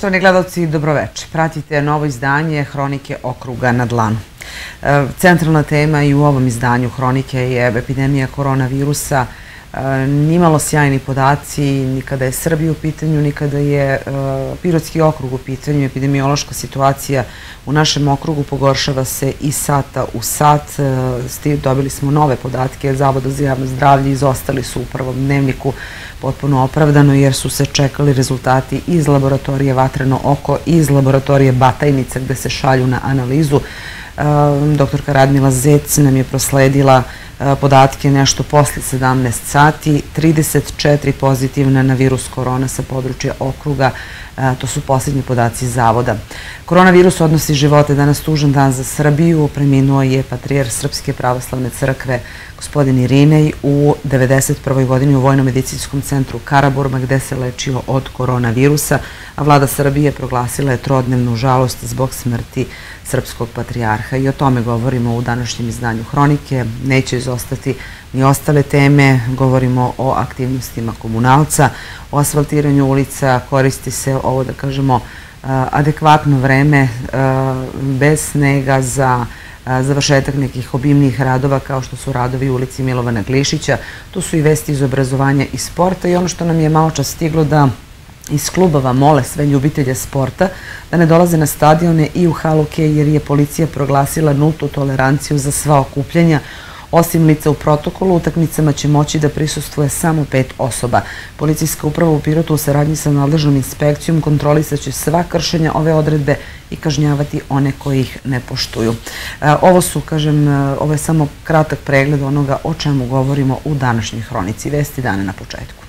Poštovani gledalci, dobroveče. Pratite novo izdanje Hronike okruga na dlanu. Centralna tema i u ovom izdanju Hronike je epidemija koronavirusa. Nimalo sjajni podaci, ni kada je Srbija u pitanju, ni kada je Pirotski okrug u pitanju. Epidemiološka situacija u našem okrugu pogoršava se iz sata u sat. Dobili smo nove podatke Zavoda za javno zdravlje, izostali su u prvom dnevniku potpuno opravdano jer su se čekali rezultati iz laboratorije Vatreno oko i iz laboratorije Batajnica gde se šalju na analizu. Doktorka Radmila Zec nam je prosledila podatke nešto posle 17 sati, 34 pozitivna na virus korona sa područja okruga, to su posljednji podaci Zavoda. Koronavirus odnosi živote, danas tužan dan za Srbiju, preminuo je patrijarh Srpske pravoslavne crkve gospodin Irinej u 91. godini u Vojno-medicinskom centru Karaburma gde se lečio od koronavirusa, a vlada Srbije proglasila je trodnevnu žalost zbog smrti srpskog patrijarha. I o tome govorimo u današnjem izdanju Hronike. Neće izostati ni ostale teme. Govorimo o aktivnostima komunalca, o asfaltiranju ulica, koristi se ovo, da kažemo, adekvatno vreme bez snega za završetak nekih obimnijih radova kao što su radovi u ulici Milovana Glišića. Tu su i vesti iz obrazovanja i sporta i ono što nam je malo čas stiglo da iz klubova mole sve ljubitelje sporta da ne dolaze na stadione i u haluke jer je policija proglasila nultu toleranciju za sva okupljanja. Osim lica u protokolu, utakmicama će moći da prisustvuje samo 5 osoba. Policijska uprava u Pirotu u saradnji sa nadležnom inspekcijom kontrolisaće sva kršenja ove odredbe i kažnjavati one koji ih ne poštuju. Ovo je samo kratak pregled onoga o čemu govorimo u današnjoj Hronici. Vesti dana na početku.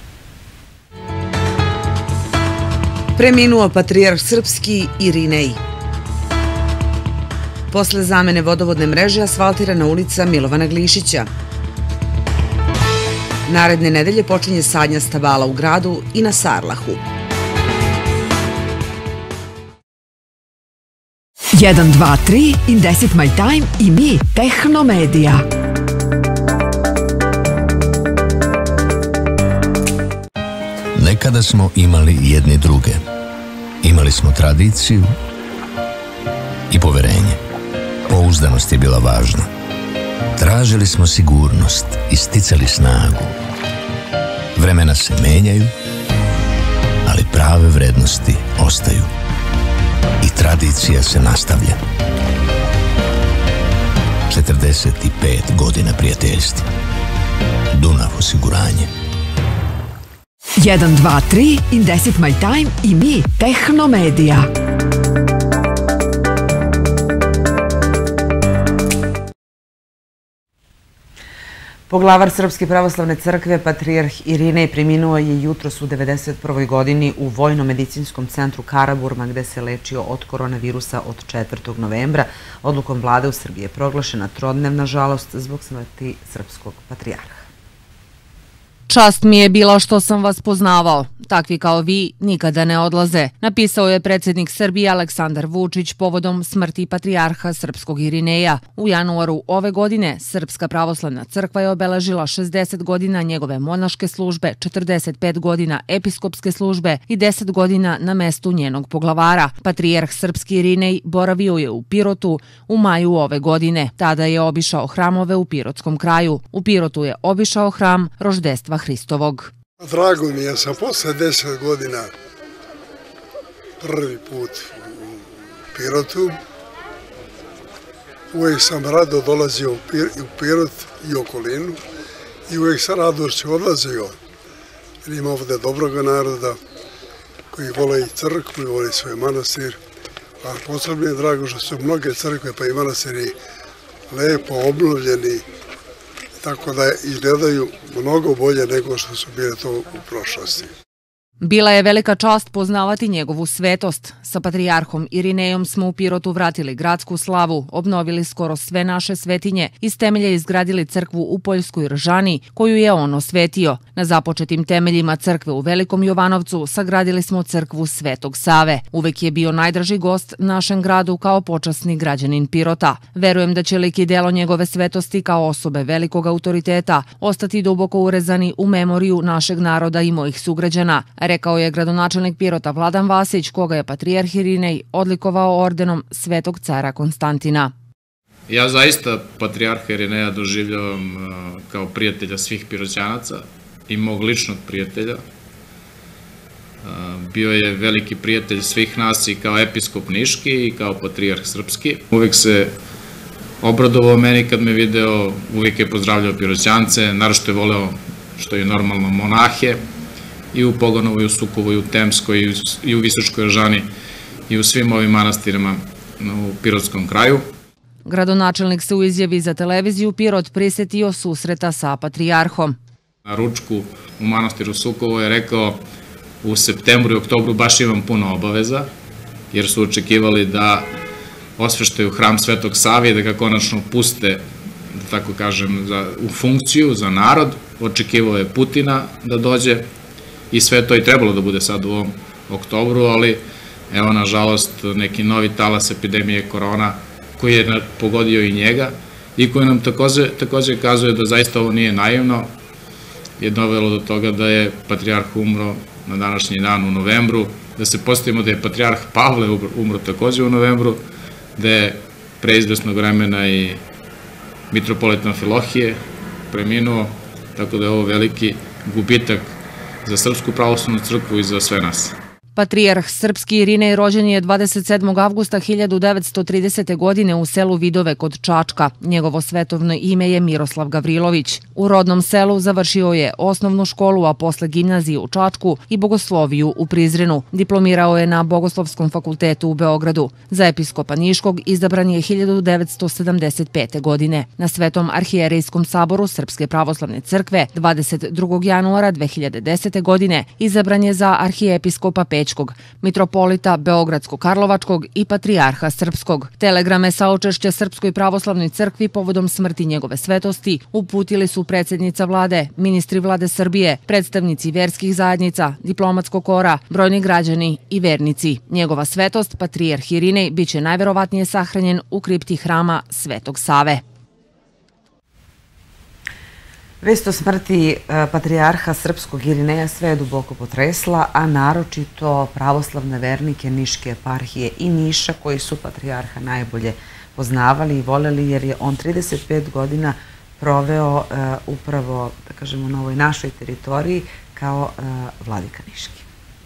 Preminuo patrijarh srpski Irinej. Posle zamene vodovodne mreže asfaltirana ulica Milovana Glišića. Naredne nedelje počinje sadnja stabala u gradu i na Sarlahu. 1, 2, 3, Indesit My Time i mi, Tehnomedija. Nekada smo imali jedni druge. Imali smo tradiciju i poverenje. Pouzdanost je bila važna. Tražili smo sigurnost i sticali snagu. Vremena se menjaju, ali prave vrednosti ostaju. I tradicija se nastavlja. 45 godina prijateljstva. Dunav osiguranje. 1, 2, 3, Indesit My Time i mi, Tehnomedija. Poglavar Srpske pravoslavne crkve, patrijarh Irinej, preminuo je jutros u 91. godini u Vojno-medicinskom centru Karaburma gde se lečio od koronavirusa od 4. novembra. Odlukom vlade u Srbiji je proglašena trodnevna žalost zbog smrti srpskog patrijarha. Čast mi je bila što sam vas poznavao. Takvi kao vi nikada ne odlaze, napisao je predsjednik Srbije Aleksandar Vučić povodom smrti patrijarha srpskog Irineja. U januaru ove godine Srpska pravoslavna crkva je obeležila 60 godina njegove monaške službe, 45 godina episkopske službe i 10 godina na mestu njenog poglavara. Patrijarh srpski Irinej boravio je u Pirotu u maju ove godine. Tada je obišao hramove u Pirotskom kraju. U Pirotu je obišao hram Roždestva Hristovog. Drago mi je, ja sam posle 10 godina prvi put u Pirotu. Uvijek sam rado dolazio u Pirot i okolinu i uvijek sam radošću odlazio. Jer ima ovde dobroga naroda koji vole i crkvu i vole svoj manastir. A posebno je drago što su mnoge crkve pa i manastiri lepo obnovljeni, tako da izgledaju mnogo bolje nego što su bile to u prošlosti. Bila je velika čast poznavati njegovu svetost. Sa patrijarhom Irinejom smo u Pirotu vratili gradsku slavu, obnovili skoro sve naše svetinje, iz temelja izgradili crkvu u Poljskoj Ržani, koju je on osvetio. Na započetim temeljima crkve u Velikom Jovanovcu sagradili smo crkvu Svetog Save. Uvek je bio najdraži gost našem gradu kao počasni građanin Pirota. Verujem da će lik i delo njegove svetosti kao osobe velikog autoriteta ostati duboko urezani u memoriju našeg naroda i mojih sugrađana, rekao je gradonačelnik Pirota Vladan Vasić, koga je patrijarh Irinej odlikovao ordenom Svetog cara Konstantina. Ja zaista patrijarha Irineja doživljavam kao prijatelja svih Piroćanaca i mog ličnog prijatelja. Bio je veliki prijatelj svih nas i kao episkop niški i kao patrijarh srpski. Uvek se obradovao meni kad me video, uvijek je pozdravljao Piroćance, naročito je voleo, što je normalno, monahe, i u Pogonovu, i u Sukovu, i u Temskoj, i u Visočkoj Eržani, i u svim ovim manastirima u Pirotskom kraju. Gradonačelnik se u izjavi za televiziju Pirot prisetio susreta sa patrijarhom. Na ručku u manastiru Sukovo je rekao: u septembru i oktobru baš imam puno obaveza, jer su očekivali da osveštaju hram Svetog Save i da ga konačno puste, da tako kažem, u funkciju za narod. Očekivao je Putina da dođe i sve to je trebalo da bude sad u ovom oktobru, ali evo, nažalost, neki novi talas epidemije korona koji je pogodio i njega i koji nam takođe kazuje da zaista ovo nije naivno, je dovelo do toga da je patrijarh umro na današnji dan u novembru, da se postavimo da je patrijarh Pavle umro takođe u novembru, da je pre izvesnog vremena i mitropolit Amfilohije preminuo, tako da je ovo veliki gubitak za Srpsku pravoslavnu crkvu i za sve nas. Patrijarh srpski Irinej rođen je 27. avgusta 1930. godine u selu Vidove kod Čačka. Njegovo svetovno ime je Miroslav Gavrilović. U rodnom selu završio je osnovnu školu, a posle gimnaziju u Čačku i bogosloviju u Prizrenu. Diplomirao je na Bogoslovskom fakultetu u Beogradu. Za episkopa Niškog izabran je 1975. godine. Na Svetom arhijerejskom saboru Srpske pravoslavne crkve 22. januara 2010. godine izabran je za arhijepiskopa Pećkog, mitropolita Beogradsko-Karlovačkog i patrijarha srpskog. Telegrame saučešća Srpskoj pravoslavnoj crkvi povodom smrti njegove svetosti uputili su predsjednica vlade, ministri vlade Srbije, predstavnici verskih zajednica, diplomatskog kora, brojni građani i vernici. Njegova svetost, patrijarh Irinej, biće najverovatnije sahranjen u kripti hrama Svetog Save. Vest o smrti patrijarha srpskog Irineja sve je duboko potresla, a naročito pravoslavne vernike Niške eparhije i Niša, koji su patrijarha najbolje poznavali i voleli, jer je on 35 godina proveo upravo, da kažemo, na ovoj našoj teritoriji kao vladika Niški.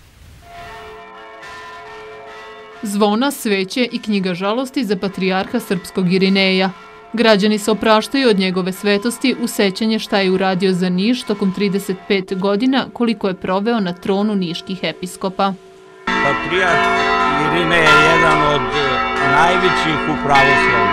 Zvona, sveće i knjiga žalosti za patrijarha srpskog Irineja. Građani se opraštaju od njegove svetosti u sećanje šta je uradio za Niš tokom 35 godina koliko je proveo na tronu niških episkopa. Patrijarh Irinej je jedan od najvećih u pravoslavlju.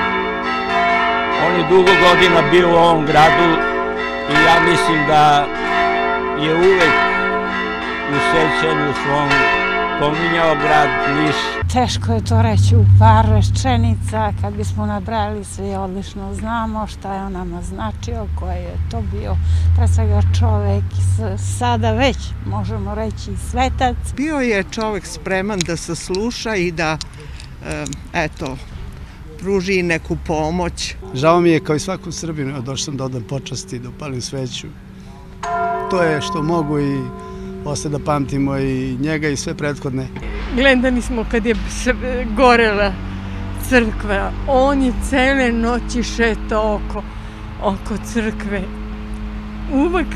On je dugo godina bio u ovom gradu i ja mislim da je uvek u sećanju svom pominjao grad Niš. Teško je to reći u par rečenica, kad bismo nabrali svi odlično znamo šta je on nama značio, koji je to bio pre svega čovek, sada već možemo reći i svetac. Bio je čovek spreman da sasluša i da, eto, pruži neku pomoć. Žao mi je kao i svakom Srbinu, došao sam da odam počasti, da upalim sveću. To je što mogu i posle da pamtimo i njega i sve prethodne. Gledali smo kad je gorela crkva. On je cele noći šetao oko crkve. Uvek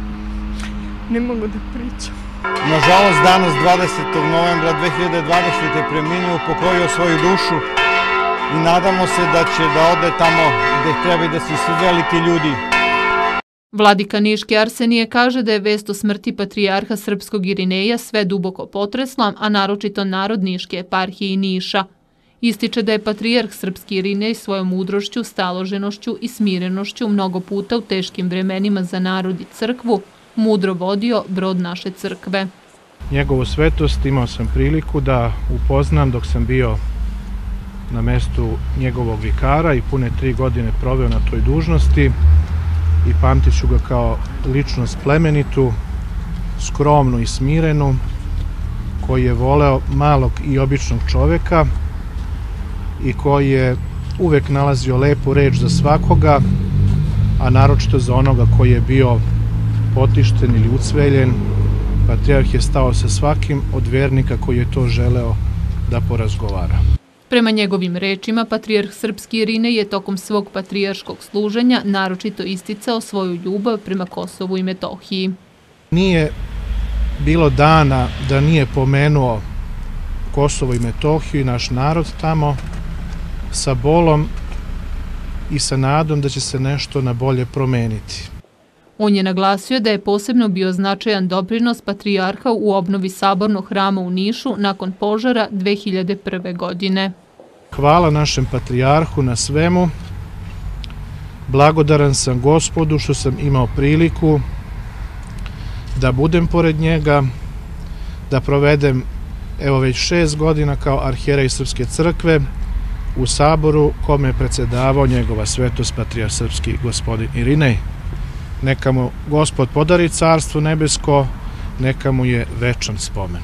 ne mogu da pričam. Nažalost, danas 20. novembra 2020. preminuo, upokojio svoju dušu i nadamo se da će da ode tamo gde treba i da su svi veliki ljudi. Vladika Niški Arsenije kaže da je vest o smrti patrijarha srpskog Irineja sve duboko potresla, a naročito narod Niške eparhije i Niša. Ističe da je patrijarh srpski Irinej svojom mudrošću, staloženošću i smirenošću mnogo puta u teškim vremenima za narod i crkvu mudro vodio brod naše crkve. Njegovu svetost imao sam priliku da upoznam dok sam bio na mestu njegovog vikara i pune 3 godine proveo na toj dužnosti i pamtit ću ga kao ličnost plemenitu, skromnu i smirenu, koji je voleo malog i običnog čoveka i koji je uvek nalazio lepu reč za svakoga, a naročito za onoga koji je bio potišten ili ucveljen Patrijarh je stao sa svakim od vernika koji je to želeo da porazgovara. Prema njegovim rečima, patrijarh srpski Irinej je tokom svog patrijarškog služenja naročito isticao svoju ljubav prema Kosovu i Metohiji. Nije bilo dana da nije pomenuo Kosovo i Metohiju i naš narod tamo sa bolom i sa nadom da će se nešto na bolje promeniti. On je naglasio da je posebno bio značajan doprinos patrijarha u obnovi sabornog hrama u Nišu nakon požara 2001. godine. Hvala našem patrijarhu na svemu. Blagodaran sam Gospodu što sam imao priliku da budem pored njega, da provedem evo već 6 godina kao arhijerej Srpske crkve u saboru kome je predsedavao njegova svetost patrijarh srpski gospodin Irinej. Neka mu Gospod podari carstvo nebesko, neka mu je večan spomen.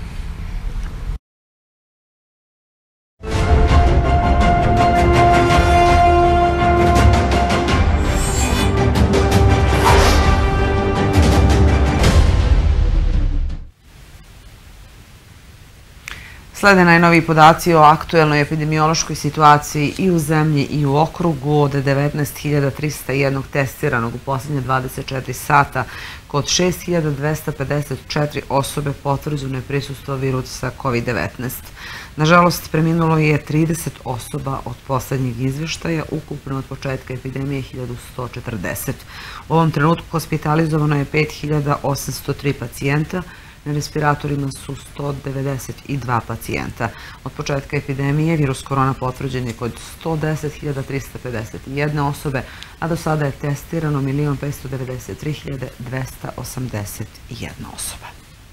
Slede najnoviji podaci o aktuelnoj epidemiološkoj situaciji i u zemlji i u okrugu. Od 19.301 testiranog u posljednje 24 sata, kod 6.254 osobe potvrđeno je prisustvo virusa COVID-19. Nažalost, preminulo je 30 osoba od poslednjeg izveštaja, ukupno od početka epidemije 1140. U ovom trenutku hospitalizovano je 5.803 pacijenta, na respiratorima su 192 pacijenta. Od početka epidemije virus korona potvrđen je kod 110.351 osobe, a do sada je testirano 1.593.281 osoba.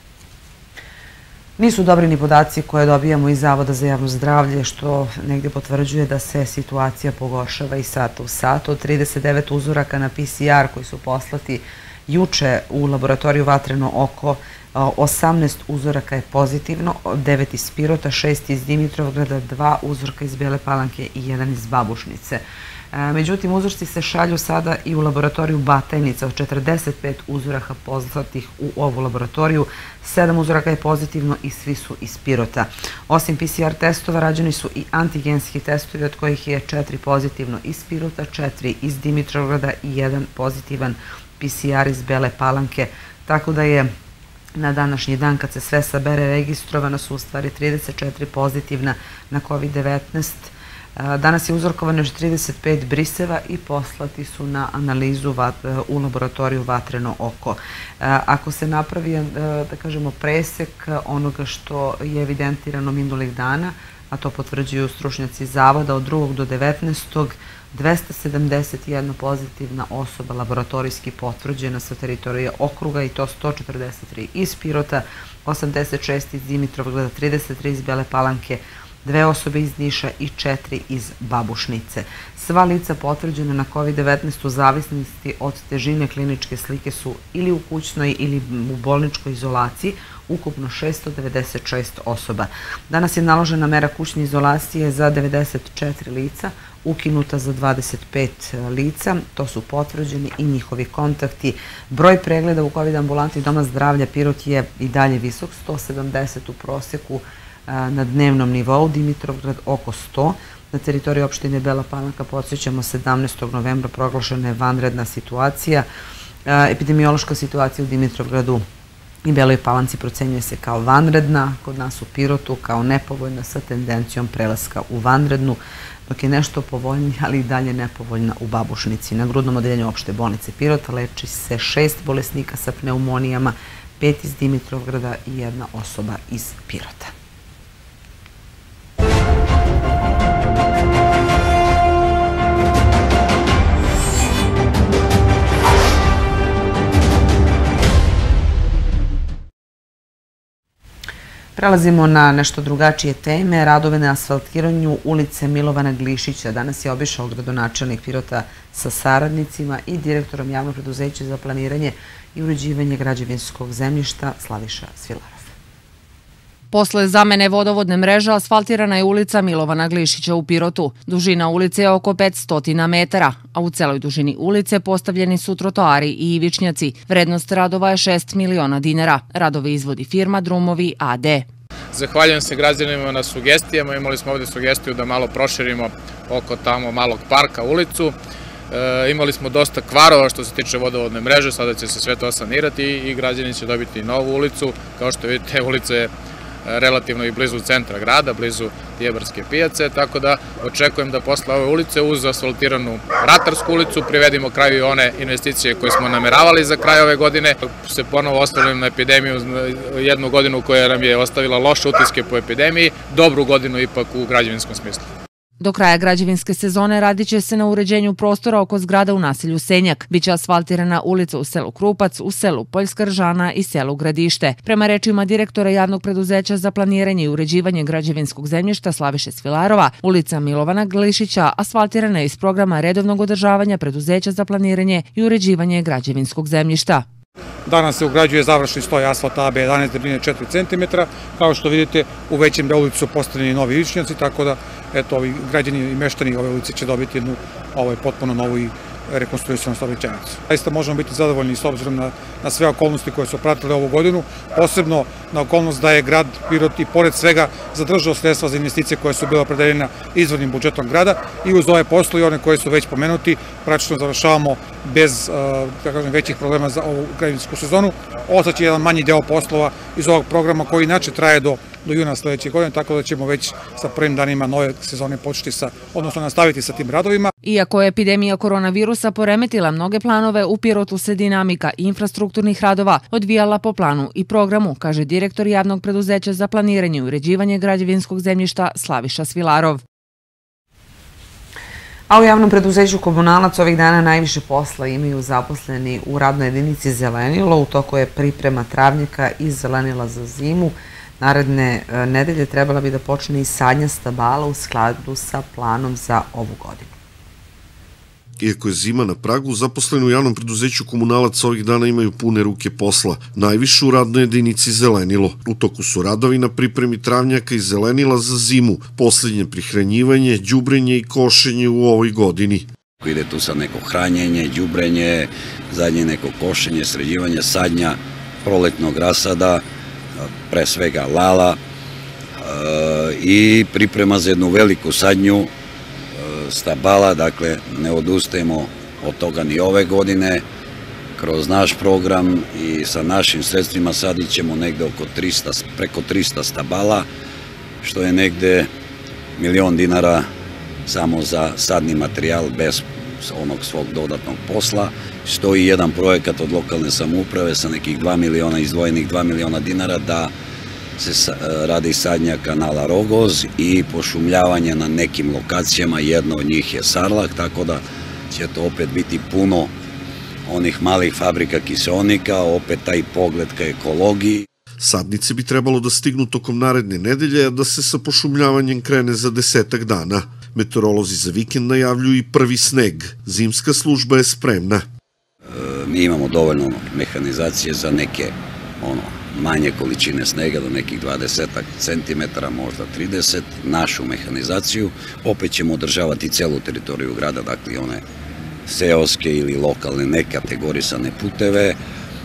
Nisu dobri ni podaci koje dobijamo iz Zavoda za javno zdravlje, što negdje potvrđuje da se situacija pogoršava iz sata u sat. Od 39 uzoraka na PCR koji su poslati juče u laboratoriju Vatreno oko, 18 uzoraka je pozitivno, 9 iz Pirota, 6 iz Dimitrovgrada, 2 uzorka iz Bele Palanke i 1 iz Babušnice. Međutim, uzorci se šalju sada i u laboratoriju Batajnica. Od 45 uzoraka poslatih u ovu laboratoriju, 7 uzoraka je pozitivno i svi su iz Pirota. Osim PCR testova, rađeni su i antigenski testovi, od kojih je 4 pozitivno iz Pirota, 4 iz Dimitrovgrada i 1 pozitivan PCR iz Bele Palanke, tako da je na današnji dan, kad se sve sabere, registrovano su u stvari 34 pozitivna na COVID-19. Danas je uzorkovano još 35 briseva i poslati su na analizu u laboratoriju Vatreno oko. Ako se napravi, da kažemo, presek onoga što je evidentirano minulih dana, a to potvrđuju stručnjaci Zavoda, od 2. do 19. 271 pozitivna osoba laboratorijski potvrđena sa teritorije okruga, i to 143 iz Pirota, 86 iz Dimitrovgrada, 33 iz Bele Palanke, 2 osobe iz Niša i 4 iz Babušnice. Sva lica potvrđena na COVID-19 u zavisnosti od težine kliničke slike su ili u kućnoj ili u bolničkoj izolaciji, ukupno 696 osoba. Danas je naložena mera kućne izolacije za 94 lica, ukinuta za 25 lica, to su potvrđeni i njihovi kontakti. Broj pregleda u COVID ambulanti Doma zdravlja Pirot je i dalje visok, 170 u proseku na dnevnom nivou, Dimitrovgrad oko 100. Na teritoriji opštine Bela Palanka, podsjećamo, 17. novembra proglašena je vanredna situacija. Epidemiološka situacija u Dimitrovgradu i Beloj Palanci procenjuje se kao vanredna, kod nas u Pirotu kao nepovoljna sa tendencijom prelaska u vanrednu, dok je nešto povoljnija, ali i dalje nepovoljna u Babušnici. Na grudnom odeljenju opšte bolnice Pirota leči se 6 bolesnika sa pneumonijama, 5 iz Dimitrovgrada i 1 osoba iz Pirota. Prelazimo na nešto drugačije teme. Radove na asfaltiranju ulice Milovana Glišića danas je obišao gradonačelnik Pirota sa saradnicima i direktorom javnog preduzeća za planiranje i uređivanje građevinskog zemljišta Slaviša Svilarov. Posle zamene vodovodne mreže asfaltirana je ulica Milovana Glišića u Pirotu. Dužina ulice je oko 500 metara, a u celoj dužini ulice postavljeni su trotoari i ivičnjaci. Vrednost radova je 6 miliona dinara. Radove izvodi firma Drumovi AD. Zahvaljujem se građanima na sugestijama. Imali smo ovdje sugestiju da malo proširimo oko tamo malog parka ulicu. Imali smo dosta kvarova što se tiče vodovodne mreže, sada će se sve to sanirati i građani će dobiti novu ulicu. Kao što vidite, ulica je relativno i blizu centra grada, blizu Tijebarske pijace, tako da očekujem da posle ove ulice uz asfaltiranu Ratarsku ulicu privedimo kraju i one investicije koje smo nameravali za kraj ove godine. Se ponovo ostavljam na epidemiju, jednu godinu koja nam je ostavila loše utiske po epidemiji, dobru godinu ipak u građevinskom smislu. Do kraja građevinske sezone radit će se na uređenju prostora oko zgrada u naselju Senjak. Biće asfaltirana ulica u selu Krupac, u selu Poljska Ržana i selu Gradište. Prema rečima direktora Javnog preduzeća za planiranje i uređivanje građevinskog zemljišta Slaviše Svilarova, ulica Milovana Glišića asfaltirana je iz programa redovnog održavanja preduzeća za planiranje i uređivanje građevinskog zemljišta. Danas se ugrađuje završni sloj asfalta AB11 debljine 4 cm. Kao što vidite, u većem delu ulici su postavljeni novi ivičnjaci, tako da ovi građani i meštani ove ulice će dobiti jednu potpuno novu i rekonstruisanu saobraćajnicu. Zaista možemo biti zadovoljni s obzirom na sve okolnosti koje su pratile ovu godinu, posebno na okolnost da je grad Pirot i pored svega zadržao sredstva za investicije koje su bile opredeljene izvornim budžetom grada i uz ove posle i one koje su već pomenuti, praktično završavamo bez većih problema za ovu građevinsku sezonu. Ostaće jedan manji deo poslova iz ovog programa koji inače traje do juna sledeće godine, tako da ćemo već sa prvim danima nove sezone odnosno nastaviti sa tim radovima. Iako je epidemija koronavirusa poremetila mnoge planove, u Pirotu se dinamika infrastrukturnih radova odvijala po planu i programu, kaže direktor Javnog preduzeća za planiranje i uređivanje građevinskog zemljišta Slaviša Svilarov. A u Javnom preduzeću Komunalac ovih dana najviše posla imaju zaposleni u radnoj jedinici Zelenilo. U toku je priprema travnjaka i zelenila za zimu. Naredne nedelje trebala bi da počne i sadnja stabala u skladu sa planom za ovu godinu. Iako je zima na pragu, zaposleni u Javnom preduzeću Komunalac ovih dana imaju pune ruke posla, najviše u radnoj jedinici Zelenilo. U toku su radovi na pripremi travnjaka i zelenila za zimu, posljednje prihranjivanje, đubrenje i košenje u ovoj godini. Ide tu sad neko hranjenje, đubrenje, zadnje neko košenje, sređivanje, sadnja proletnog rasada, pre svega lala i priprema za jednu veliku sadnju stabala, dakle ne odustajemo od toga ni ove godine. Kroz naš program i sa našim sredstvima sadit ćemo negde preko 300 stabala, što je negde $1.000.000 samo za sadni materijal bez onog svog dodatnog posla. Stoji jedan projekat od lokalne samouprave sa nekih 2 miliona, izdvojenih $2 miliona da se radi sadnja kanala Rogoz i pošumljavanje na nekim lokacijama, jedno od njih je Sarlak, tako da će to opet biti puno onih malih fabrika kiseonika, opet taj pogled ka ekologiji. Sadnice bi trebalo da stignu tokom naredne nedelje, a da se sa pošumljavanjem krene za 10 dana. Meteorolozi za vikend najavljuju i prvi sneg. Zimska služba je spremna. Mi imamo dovoljno mehanizacije za neke manje količine snega, do nekih 20 centimetara, možda 30, našu mehanizaciju. Opet ćemo održavati celu teritoriju grada, dakle one seoske ili lokalne nekategorisane puteve.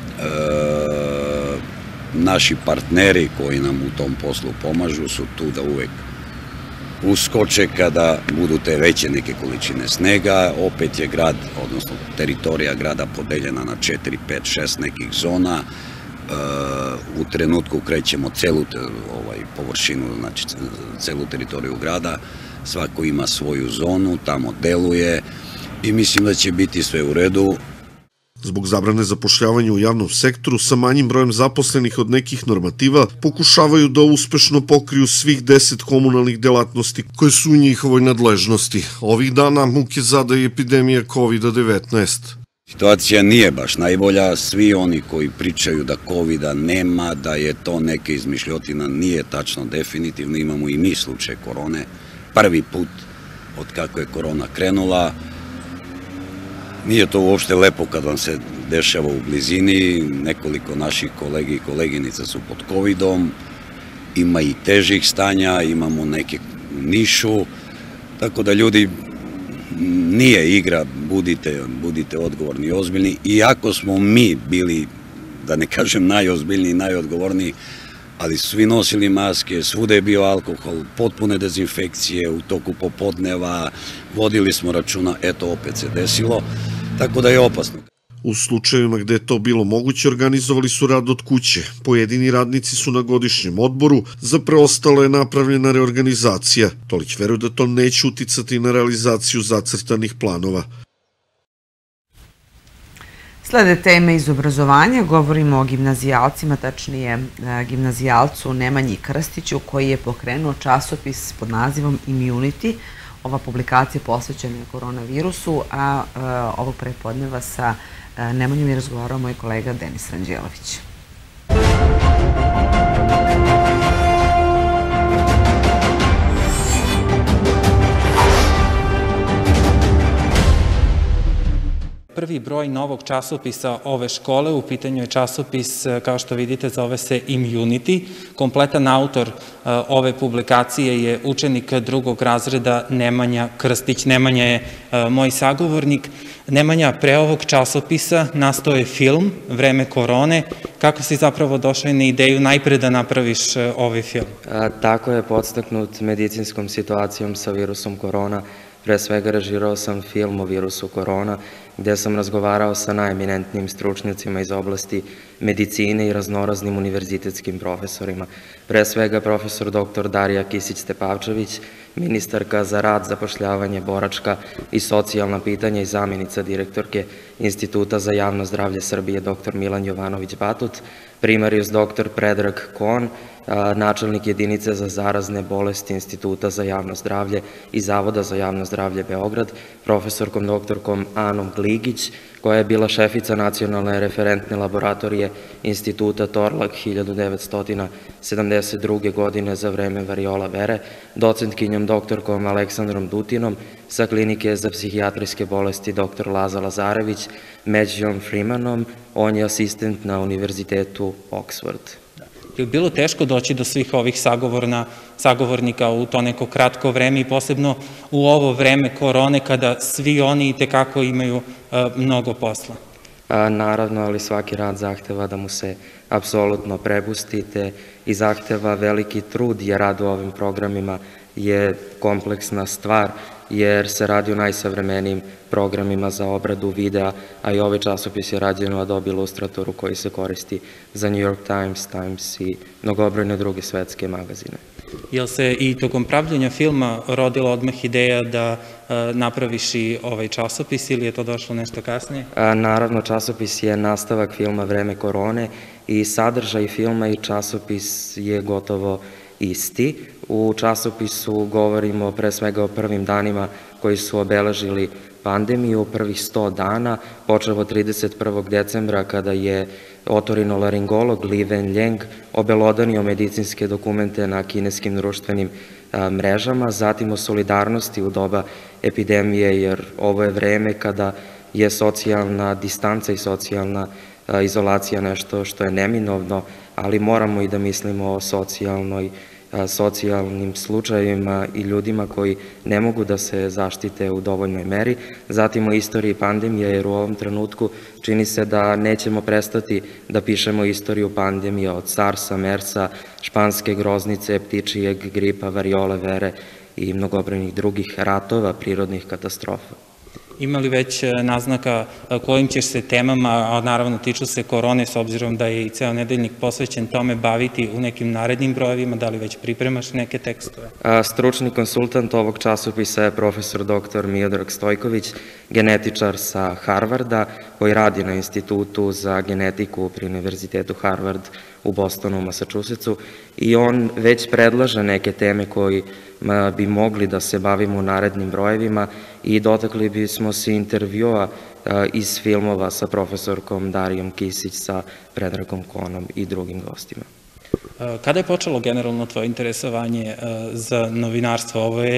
Naši partneri koji nam u tom poslu pomažu su tu da uvek uskoče kada budu te veće neke količine snega. Opet je grad, odnosno teritorija grada podeljena na 4, 5, 6 nekih zona. U trenutku krećemo celu površinu, znači celu teritoriju grada. Svako ima svoju zonu, tamo deluje i mislim da će biti sve u redu. Zbog zabrane zapošljavanja u javnom sektoru sa manjim brojem zaposlenih od nekih normativa pokušavaju da uspešno pokriju svih 10 komunalnih delatnosti koje su u njihovoj nadležnosti. Ovih dana muke zadaje epidemija COVID-19. Situacija nije baš najbolja, svi oni koji pričaju da COVID-a nema, da je to neka izmišljotina, nije tačno, definitivno imamo i mi slučaj korone. Prvi put od kako je korona krenula, nije to uopšte lepo kad vam se dešava u blizini, nekoliko naših kolegi i koleginica su pod COVID-om ima i težih stanja, imamo neke nišu, tako da ljudi, nije igra, budite odgovorni i ozbiljni, iako smo mi bili, da ne kažem najozbiljniji i najodgovorniji, ali svi nosili maske, svuda je bio alkohol, potpune dezinfekcije u toku popodneva, vodili smo računa, eto opet se desilo, tako da je opasno. U slučajevima gde je to bilo moguće, organizovali su rad od kuće. Pojedini radnici su na godišnjem odboru, za preostalo je napravljena reorganizacija. Tolić veruje da to neće uticati na realizaciju zacrtanih planova. Slede teme iz obrazovanja, govorimo o gimnazijalcima, tačnije gimnazijalcu Nemanji Krstiću, koji je pokrenuo časopis pod nazivom Immunity. Ova publikacija posvećena je koronavirusu, a ovog prepodneva sa Nemanjom je razgovarao moj kolega Denis Ranđelović. Prvi broj novog časopisa ove škole, u pitanju je časopis, kao što vidite, zove se Immunity. Kompletan autor ove publikacije je učenik drugog razreda Nemanja Krstić. Nemanja je moj sagovornik. Nemanja, pre ovog časopisa nastao je film Vreme korone. Kako si zapravo došao na ideju najpre da napraviš ovaj film? Tako je podstaknut medicinskom situacijom sa virusom korona. Pre svega režirao sam film o virusu korona, gde sam razgovarao sa najeminentnijim stručnjacima iz oblasti medicine i raznoraznim univerzitetskim profesorima. Pre svega profesor dr. Darija Kisić-Tepavčević, ministarka za rad, zapošljavanje, boračka i socijalna pitanja i zamjenica direktorke Instituta za javno zdravlje Srbije dr. Milan Jovanović-Batut, primarius dr. Predrag Kon, načelnik jedinice za zarazne bolesti Instituta za javno zdravlje i Zavoda za javno zdravlje Beograd, profesorkom doktorkom Anom Gligić, koja je bila šefica nacionalne referentne laboratorije Instituta Torlak 1972. godine za vreme variola vere, docentkinjom doktorkom Aleksandrom Dutinom, sa klinike za psihijatrijske bolesti dr. Laza Lazarević, Matthewom Freemanom, on je asistent na Univerzitetu Oxford. Je li bilo teško doći do svih ovih sagovornika u to neko kratko vreme i posebno u ovo vreme korone kada svi oni itekako imaju mnogo posla? Naravno, ali svaki rad zahteva da mu se apsolutno prepustite i zahteva veliki trud, jer rad u ovim programima je kompleksna stvar, jer se radi o najsavremenijim programima za obradu videa, a i ovaj časopis je rađen u Adobe Illustratoru koji se koristi za New York Times, Times i mnogobrojne druge svetske magazine. Je li se i tokom pravljenja filma rodila odmah ideja da napraviš i ovaj časopis ili je to došlo nešto kasnije? Naravno, časopis je nastavak filma Vreme korone i sadržaj filma i časopis je gotovo isti. U časopisu govorimo pre svega o prvim danima koji su obeležili pandemiju, prvih 100 dana, počevo 31. decembra kada je otorinolaringolog Li Wenliang obelodanio medicinske dokumente na kineskim društvenim mrežama, zatim o solidarnosti u doba epidemije, jer ovo je vreme kada je socijalna distanca i socijalna izolacija nešto što je neminovno, ali moramo i da mislimo o socijalnim slučajevima i ljudima koji ne mogu da se zaštite u dovoljnoj meri. Zatim o istoriji pandemije, jer u ovom trenutku čini se da nećemo prestati da pišemo istoriju pandemije od SARS-a, MERS-a, španske groznice, ptičijeg gripa, variole vere i mnogobrojnih drugih ratova, prirodnih katastrofa. Ima li već naznaka kojim ćeš se temama, a naravno tiču se korone, s obzirom da je i ceo nedeljnik posvećen tome, baviti u nekim narednim brojevima, da li već pripremaš neke tekstove? Stručni konsultant ovog časopisa je profesor dr. Miodrag Stojković, genetičar sa Harvarda, koji radi na Institutu za genetiku pri Univerzitetu Harvard u Bostonu, u Massachusettsu, i on već predlaže neke teme koji bi mogli da se bavimo u narednim brojevima i dotakli bismo se intervjua iz filmova sa profesorkom Darijom Kisić, sa Predragom Konom i drugim gostima. Kada je počelo generalno tvoje interesovanje za novinarstvo? Ovo je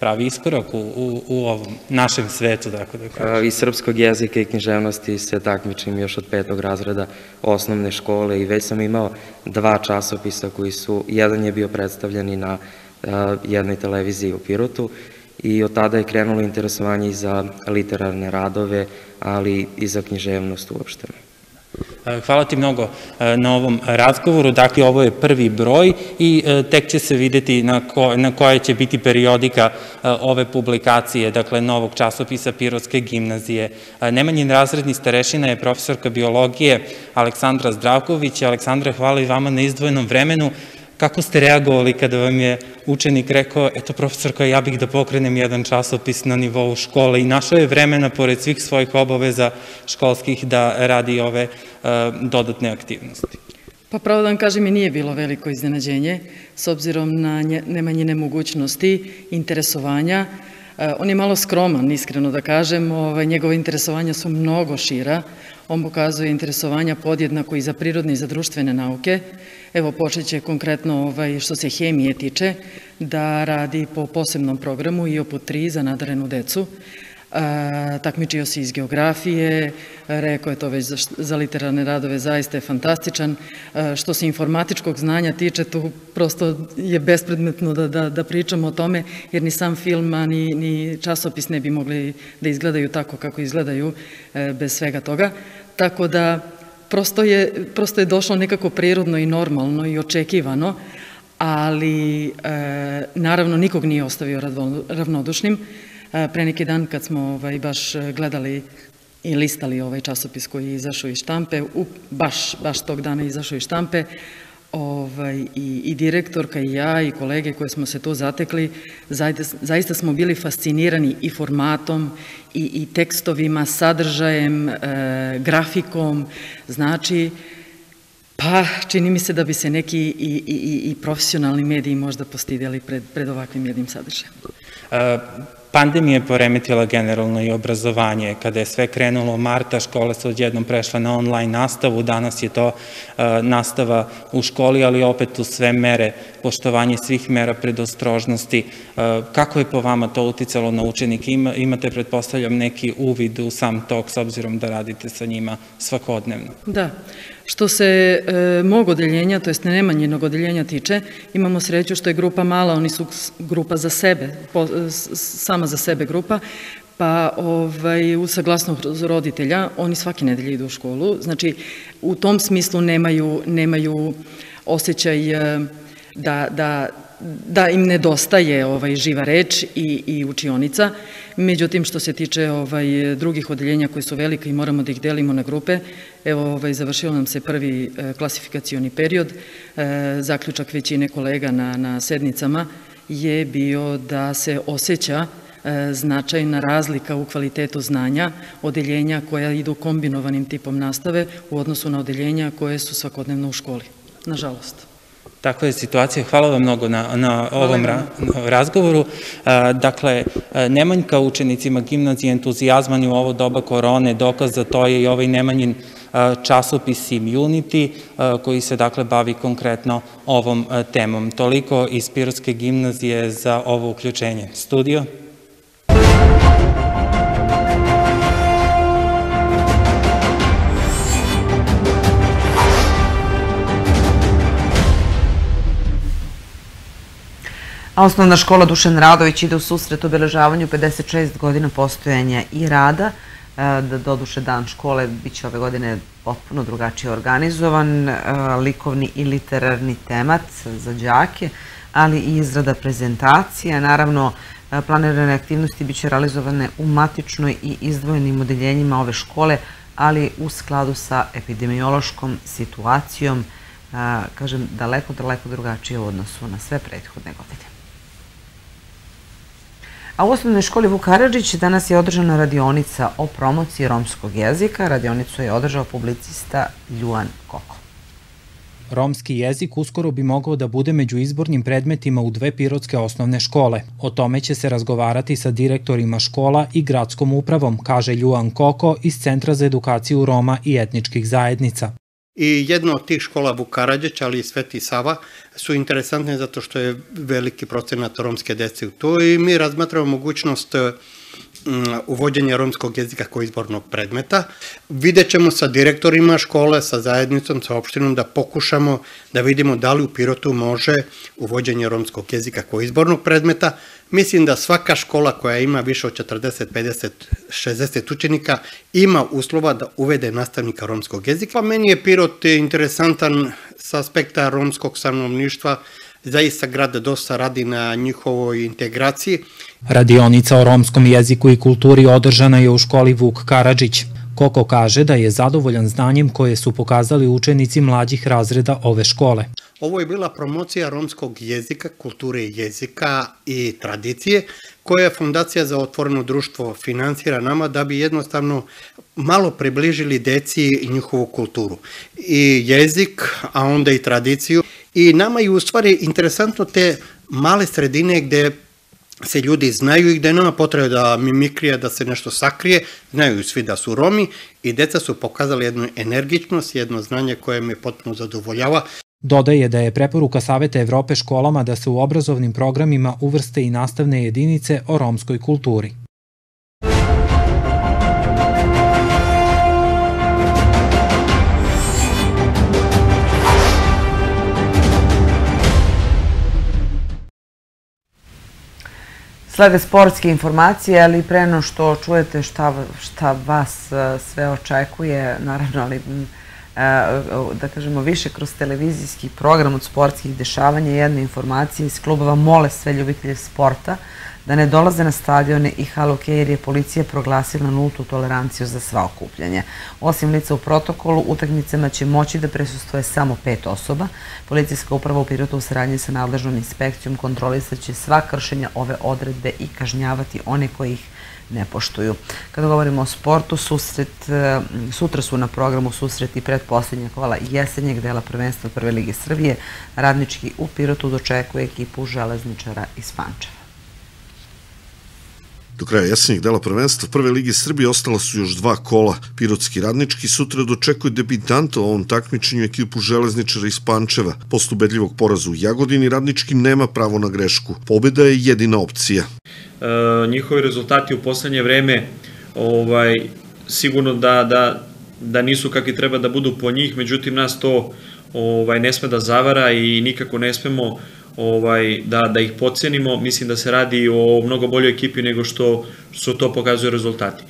pravi iskorak u ovom našem svetu, tako da kažem. Iz srpskog jezika i književnosti se takmičim još od 5. razreda osnovne škole i već sam imao 2 časopisa koji su, jedan je bio predstavljen i na jednoj televiziji u Pirotu i od tada je krenulo interesovanje i za literarne radove, ali i za književnost uopšte. Hvala ti mnogo na ovom razgovoru. Dakle, ovo je prvi broj i tek će se videti na koja će biti periodika ove publikacije, dakle, novog časopisa Pirotske gimnazije. Nemanjin razredni starešina je profesorka biologije Aleksandra Zdravković. Aleksandra, hvala i vama na izdvojenom vremenu. Kako ste reagovali kada vam je učenik rekao, eto profesorka, ja bih da pokrenem jedan časopis na nivou škole i našao je vremena, pored svih svojih obaveza školskih, da radi ove dodatne aktivnosti? Pa pravo da vam kažem, i nije bilo veliko iznenađenje, s obzirom na Nemanjine mogućnosti, interesovanja. On je malo skroman, iskreno da kažem, njegove interesovanja su mnogo šira. On pokazuje interesovanja podjednako i za prirodne i za društvene nauke. Evo, počet će konkretno što se hemije tiče, da radi po posebnom programu IOP-3 za nadarenu decu. Takmičio se iz geografije, rekao je to već za literarne radove, zaista je fantastičan. Što se informatičkog znanja tiče, tu prosto je bespredmetno da pričamo o tome, jer ni sam film, ni časopis ne bi mogli da izgledaju tako kako izgledaju bez svega toga. Tako da prosto je došlo nekako prirodno i normalno i očekivano, ali naravno nikog nije ostavio ravnodušnim. Pre neki dan kad smo baš gledali i listali ovaj časopis koji je izašao iz štampe, baš tog dana izašao iz štampe, i direktorka i ja i kolege koje smo se tu zatekli, zaista smo bili fascinirani i formatom i tekstovima, sadržajem, grafikom, znači, pa čini mi se da bi se neki i profesionalni mediji možda postidjeli pred ovakvim jednim sadržajem. Pandemija je poremetila generalno i obrazovanje. Kada je sve krenulo marta, škole su odjednom prešle na online nastavu, danas je to nastava u školi, ali opet u sve mere, poštovanje svih mera predostrožnosti. Kako je po vama to uticalo na učenike? Imate, pretpostavljam, neki uvid u sam tok, s obzirom da radite sa njima svakodnevno? Da. Što se mog odeljenja, to jest Nemanjinog odeljenja tiče, imamo sreću što je grupa mala, oni su grupa za sebe, sama za sebe grupa, pa uz saglasnost roditelja oni svake nedelje idu u školu. Znači, u tom smislu nemaju osjećaj da im nedostaje živa reč i učionica. Međutim, što se tiče drugih odeljenja koji su velike i moramo da ih delimo na grupe, evo, završio nam se prvi klasifikacioni period. Zaključak većine kolega na sednicama je bio da se osjeća značajna razlika u kvalitetu znanja odeljenja koja idu kombinovanim tipom nastave u odnosu na odeljenja koje su svakodnevno u školi, nažalost. Takva je situacija. Hvala vam mnogo na ovom razgovoru. Dakle, nemanjka učenicima gimnazije entuzijazman u ovo doba korone, dokaz za to je i ovaj Nemanjin časopis Immunity, koji se dakle bavi konkretno ovom temom. Toliko iz Pirotske gimnazije za ovo uključenje. Studio. A Osnovna škola Dušan Radović ide u susret obeležavanju 56 godina postojanja i rada. Doduše, dan škole biće ove godine potpuno drugačije organizovan, likovni i literarni temat za đake, ali i izrada prezentacija. Naravno, planirane aktivnosti biće realizovane u matičnoj i izdvojenim odeljenjima ove škole, ali u skladu sa epidemiološkom situacijom, kažem, daleko drugačije u odnosu na sve prethodne godine. A u Osnovnoj školi Vuk Karadžić danas je održana radionica o promociji romskog jezika. Radionicu je održao publicista Ljuan Koko. Romski jezik uskoro bi mogao da bude među izbornim predmetima u 2 pirotske osnovne škole. O tome će se razgovarati sa direktorima škola i gradskom upravom, kaže Ljuan Koko iz Centra za edukaciju Roma i etničkih zajednica. I jedna od tih škola Vuk Karadžić, ali i Sveti Sava, su interesantne zato što je veliki procenat romske dece u to i mi razmatramo mogućnost uvođenja romskog jezika kao izbornog predmeta. Vidjet ćemo sa direktorima škole, sa zajednicom, sa opštinom da pokušamo da vidimo da li u Pirotu može uvođenje romskog jezika kao izbornog predmeta. Mislim da svaka škola koja ima više od 40, 50, 60 učenika ima uslova da uvede nastavnika romskog jezika. Meni je Pirot interesantan sa aspekta romskog stanovništva. Zaista grad dosta radi na njihovoj integraciji. Radionica o romskom jeziku i kulturi održana je u školi Vuk Karadžić. Koko kaže da je zadovoljan znanjem koje su pokazali učenici mlađih razreda ove škole. Ovo je bila promocija romskog jezika, kulture jezika i tradicije, koja je Fondacija za otvoreno društvo finansira nama da bi jednostavno malo približili deci i njihovu kulturu. I jezik, a onda i tradiciju. I nama je u stvari interesantno te male sredine gde se ljudi znaju i gde nema potrebe da mimikrija, da se nešto sakrije, znaju svi da su Romi i deca su pokazali jednu energičnost, jedno znanje koje me potpuno zadovoljava. Dodaje da je preporuka Saveta Evrope školama da se u obrazovnim programima uvrste i nastavne jedinice o romskoj kulturi. Slede sportske informacije, ali pre no što čujete šta vas sve očekuje, naravno, ali da kažemo više kroz televizijski program od sportskih dešavanja, jedna informacija iz klubova mole sve ljubitelje sporta da ne dolaze na stadione i halokeje jer je policija proglasila nultu toleranciju za sva okupljanja. Osim lica u protokolu, utakmicama će moći da prisustuje samo 5 osoba. Policijska uprava u Pirotu u saradnji sa nadležnom inspekcijom kontrolisaće sva kršenja ove odredbe i kažnjavati one koji ih ne poštuju. Kada govorimo o sportu, sutra su na programu susreti predposlednja kola jesenjeg dela prvenstva Prve lige Srbije. Radnički u Pirotu dočekuje ekipu Železničara iz Pančeva. Do kraja jesenjeg dela prvenstva Prve lige Srbije ostala su još 2 kola. Pirotski Radnički sutra dočekuje debitanta u ovom takmičenju ekipu Železničara iz Pančeva. Posle ubedljivog poraza u Jagodini, Radnički nema pravo na grešku. Pobeda je jedina opcija. Njihovi rezultati u poslednje vreme sigurno da nisu kakvi treba da budu po njih, međutim nas to ne sme da zavara i nikako ne smemo da ih podcenimo. Mislim da se radi o mnogo boljoj ekipi nego što to pokazuju rezultati.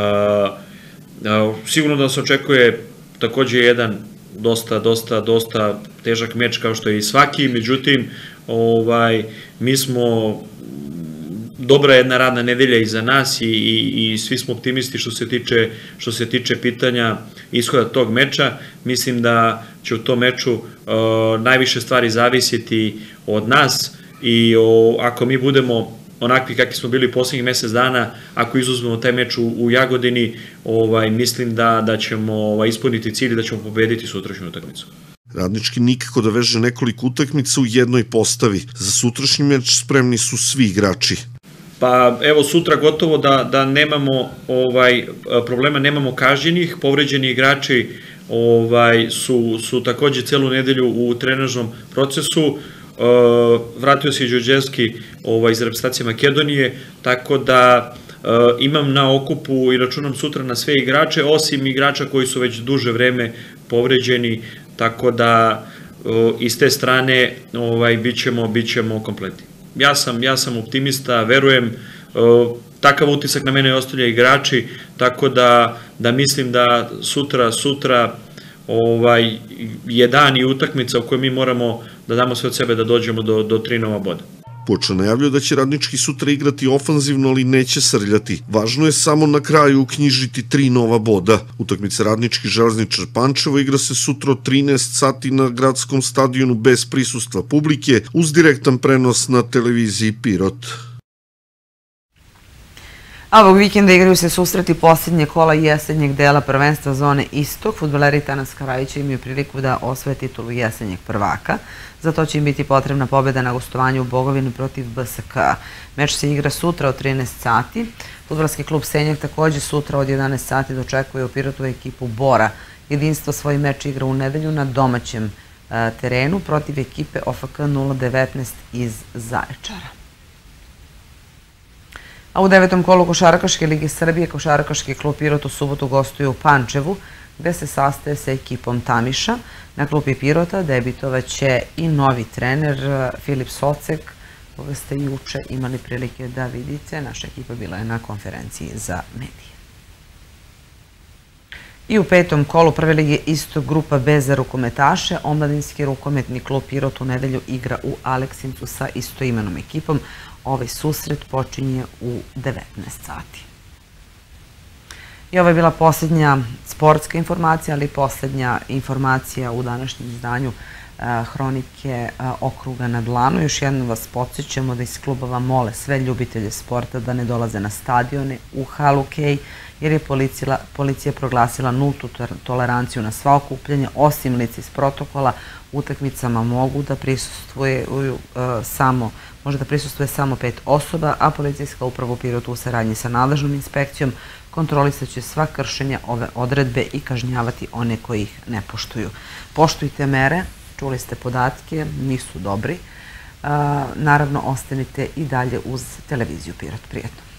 Sigurno da se očekuje takođe jedan dosta težak meč kao što je i svaki, međutim mi smo dobra jedna radna nedelja iza nas i svi smo optimisti što se tiče pitanja ishoda tog meča. Mislim da će u tom meču najviše stvari zavisiti od nas i ako mi budemo onakvi kakvi smo bili poslednjih mesec dana, ako izuzmemo taj meč u Jagodini, mislim da ćemo ispuniti cilj i da ćemo pobediti sutrašnju utakmicu. Radnički nikako da veže nekoliko utakmica u jednoj postavi. Za sutrašnji meč spremni su svi igrači. Pa evo sutra gotovo da nemamo problema, nemamo kažnjenih, povređeni igrači su takođe celu nedelju u trenažnom procesu. Vratio se i Đorđevski iz reprezentacije Makedonije, tako da imam na okupu i računam sutra na sve igrače, osim igrača koji su već duže vreme povređeni, tako da iz te strane bit ćemo kompletni. Ja sam optimista, verujem, takav utisak na mene ostavlja igrači, tako da mislim da sutra je dan i utakmica u kojoj mi moramo da damo sve od sebe da dođemo do 3 nova boda. Poča najavljuje da će Radnički sutra igrati ofanzivno, ali neće srljati. Važno je samo na kraju uknjižiti 3 nova boda. Utakmica Radnički Železničar Pančevo igra se sutra od 13 sati na gradskom stadionu bez prisustva publike, uz direktan prenos na televiziji Pirot. A ovog vikenda igraju se susreti posljednje kola jesenjeg dela prvenstva zone Istok. Fudbaleri Tanas Karajića imaju priliku da osvoje titulu jesenjeg prvaka. Za to će im biti potrebna pobjeda na gostovanju u Bogovini protiv BSK. Meč se igra sutra od 13 sati. Fudbalski klub Senjak takođe sutra od 11 sati dočekuje u Pirotu ekipu Bora. Jedinstvo svoj meč igra u nedelju na domaćem terenu protiv ekipe OFK 019 iz Zaječara. A u 9. kolu Košarkaške lige Srbije Košarkaški klub Pirot u subotu gostuje u Pančevu, gde se sastaje sa ekipom Tamiša. Na klupi Pirota debitovaće i novi trener Filip Socek, koga ste juče imali prilike da vidite. Naša ekipa bila je na konferenciji za medije. I u 5. kolu prve lige isto grupa B za rukometaše. Omladinski rukometni klub Pirot u nedelju igra u Aleksincu sa istoimenom ekipom. Ovaj susret počinje u 19 sati. I ovo je bila posljednja sportska informacija, ali i posljednja informacija u današnjem izdanju Hronike okruga na dlanu. Još jednom vas podsjećamo da iz klubova mole sve ljubitelje sporta da ne dolaze na stadione, u halu Kej, jer je policija proglasila nultu toleranciju na sva okupljanja, osim lica iz protokola. Utakmicama može da prisustvuje samo 5 osoba, a policijska uprava u Pirotu u saradnji sa nadležnom inspekcijom kontrolisaće sva kršenja ove odredbe i kažnjavati one koji ih ne poštuju. Poštujte mere, čuli ste podatke, nisu dobri. Naravno, ostanite i dalje uz televiziju Pirot. Prijetno.